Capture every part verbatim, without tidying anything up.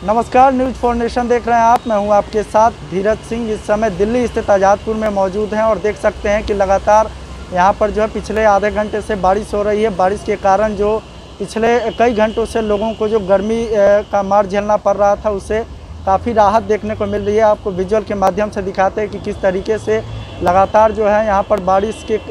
नमस्कार, news for nation देख रहे हैं आप। मैं हूं आपके साथ धीरज सिंह। इस समय दिल्ली स्थित आज़ादपुर में मौजूद हैं और देख सकते हैं कि लगातार यहां पर जो है पिछले आधे घंटे से बारिश हो रही है। बारिश के कारण जो पिछले कई घंटों से लोगों को जो गर्मी का मार झेलना पड़ रहा था, उससे काफ़ी राहत देखने को मिल रही है। आपको विजुअल के माध्यम से दिखाते हैं कि किस तरीके से लगातार जो है यहाँ पर बारिश के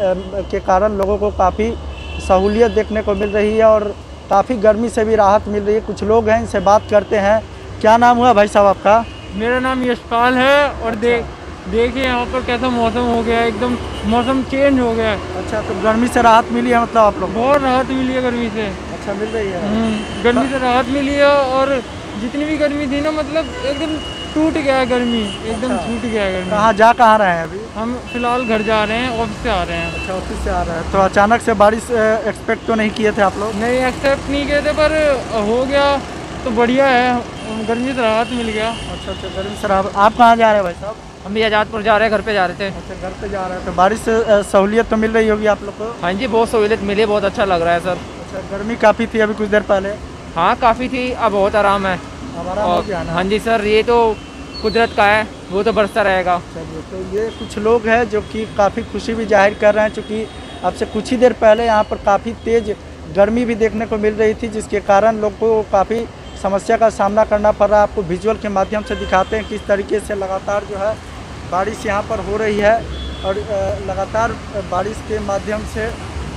के कारण लोगों को काफ़ी सहूलियत देखने को मिल रही है और काफ़ी गर्मी से भी राहत मिल रही है। कुछ लोग हैं, इनसे बात करते हैं। क्या नाम हुआ भाई साहब आपका? मेरा नाम यशपाल है। और अच्छा। देख देखिए यहाँ पर कैसा मौसम हो गया है, एकदम मौसम चेंज हो गया है। अच्छा, तो गर्मी से राहत मिली है मतलब आप लोग? बहुत राहत मिली है गर्मी से। अच्छा, मिल रही है। हम्म, गर्मी से राहत मिली है और जितनी भी गर्मी थी ना, मतलब एकदम टूट गया है गर्मी, एकदम अच्छा। छूट गया है गर्मी। कहाँ जा कहाँ रहे हैं अभी? हम फिलहाल घर जा रहे हैं, ऑफिस से आ रहे हैं। अच्छा, ऑफिस से आ रहे हैं। तो अचानक से बारिश एक्सपेक्ट तो नहीं किए थे आप लोग? नहीं, एक्सेप्ट नहीं किए थे, पर हो गया तो बढ़िया है, गर्मी से राहत मिल गया। अच्छा अच्छा, गर्मी से राहत। आप कहाँ जा रहे हैं भाई साहब? हम भी आज़ादपुर जा रहे हैं, घर पे जा रहे थे। अच्छा, घर पे जा रहे हैं। तो बारिश से सहूलियत तो मिल रही होगी आप लोग को? हाँ जी, बहुत सहूलियत मिली, बहुत अच्छा लग रहा है सर। अच्छा, गर्मी काफ़ी थी अभी कुछ देर पहले? हाँ, काफ़ी थी, अब बहुत आराम है। हमारा हो गया ना? हाँ जी सर, ये तो कुदरत का है, वो तो बरसता रहेगा। चलिए, तो ये कुछ लोग हैं जो कि काफ़ी खुशी भी जाहिर कर रहे हैं, चूँकि अब से कुछ ही देर पहले यहाँ पर काफ़ी तेज़ गर्मी भी देखने को मिल रही थी, जिसके कारण लोग को काफ़ी समस्या का सामना करना पड़ रहा है। आपको विजुअल के माध्यम से दिखाते हैं किस तरीके से लगातार जो है बारिश यहाँ पर हो रही है और लगातार बारिश के माध्यम से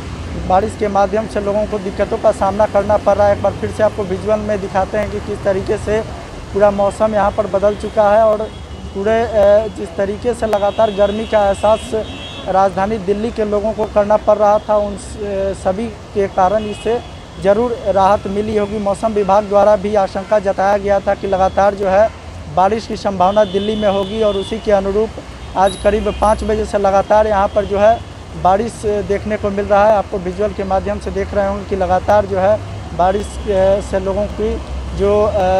बारिश के माध्यम से लोगों को दिक्कतों का सामना करना पड़ रहा है। एक बार फिर से आपको विजुअल में दिखाते हैं कि किस तरीके से पूरा मौसम यहाँ पर बदल चुका है और पूरे जिस तरीके से लगातार गर्मी का एहसास राजधानी दिल्ली के लोगों को करना पड़ रहा था, उन सभी के कारण इससे ज़रूर राहत मिली होगी। मौसम विभाग द्वारा भी आशंका जताया गया था कि लगातार जो है बारिश की संभावना दिल्ली में होगी और उसी के अनुरूप आज करीब पाँच बजे से लगातार यहाँ पर जो है बारिश देखने को मिल रहा है। आपको विजुअल के माध्यम से देख रहे होंगे कि लगातार जो है बारिश से लोगों की जो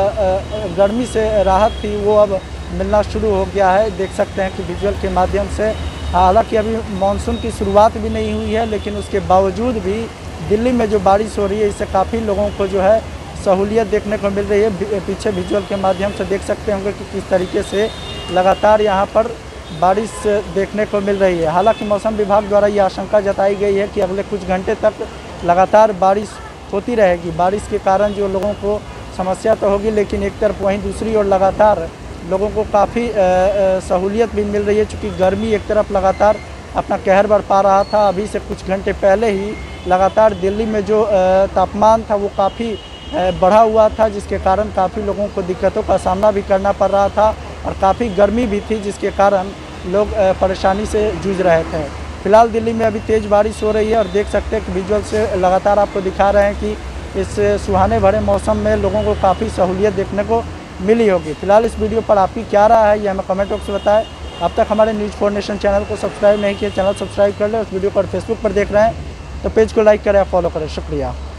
गर्मी से राहत थी वो अब मिलना शुरू हो गया है। देख सकते हैं कि विजुअल के माध्यम से, हालांकि अभी मानसून की शुरुआत भी नहीं हुई है, लेकिन उसके बावजूद भी दिल्ली में जो बारिश हो रही है इससे काफ़ी लोगों को जो है सहूलियत देखने को मिल रही है। पीछे विजुअल के माध्यम से देख सकते होंगे कि किस तरीके से लगातार यहाँ पर बारिश देखने को मिल रही है। हालांकि मौसम विभाग द्वारा ये आशंका जताई गई है कि अगले कुछ घंटे तक लगातार बारिश होती रहेगी। बारिश के कारण जो लोगों को समस्या तो होगी, लेकिन एक तरफ वहीं दूसरी ओर लगातार लोगों को काफ़ी सहूलियत भी मिल रही है, चूँकि गर्मी एक तरफ लगातार अपना कहर बरपा रहा था। अभी से कुछ घंटे पहले ही लगातार दिल्ली में जो तापमान था वो काफ़ी बढ़ा हुआ था, जिसके कारण काफ़ी लोगों को दिक्कतों का सामना भी करना पड़ रहा था और काफ़ी गर्मी भी थी, जिसके कारण लोग परेशानी से जूझ रहे थे। फिलहाल दिल्ली में अभी तेज़ बारिश हो रही है और देख सकते हैं कि विजुअल से लगातार आपको दिखा रहे हैं कि इस सुहाने भरे मौसम में लोगों को काफ़ी सहूलियत देखने को मिली होगी। फिलहाल इस वीडियो पर आपकी क्या राय है, यह हमें कमेंट बॉक्स में बताएं। अब तक हमारे न्यूज़ फॉर नेशन चैनल को सब्सक्राइब नहीं किया, चैनल सब्सक्राइब कर लें। उस वीडियो पर फेसबुक पर देख रहे हैं तो पेज को लाइक करें, फॉलो करें। शुक्रिया।